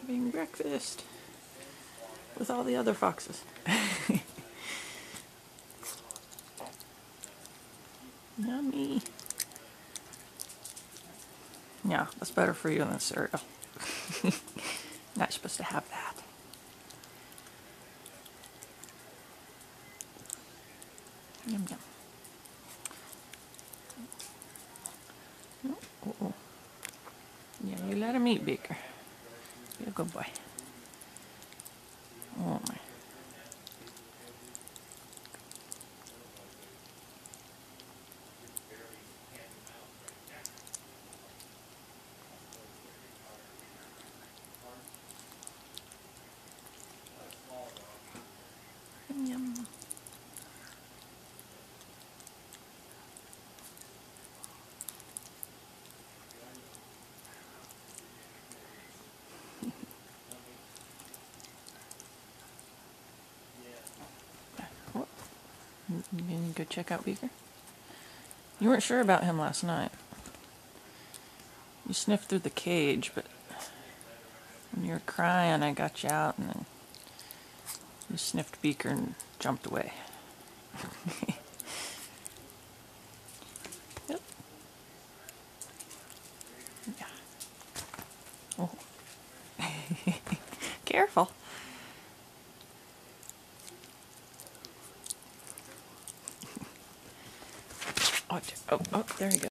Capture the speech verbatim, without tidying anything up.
having breakfast with all the other foxes. Yummy. Yeah, that's better for you than cereal. Not supposed to have that. Yum yum. Oh, oh. Yeah, you let him eat, Beaker. Be a good boy. Oh my. Yum yum. What? You gonna go check out Beaker? You weren't sure about him last night. You sniffed through the cage, but when you were crying, I got you out, and then you sniffed Beaker and jumped away. Yep. Yeah. Oh. Careful. Oh, oh, oh, there you go.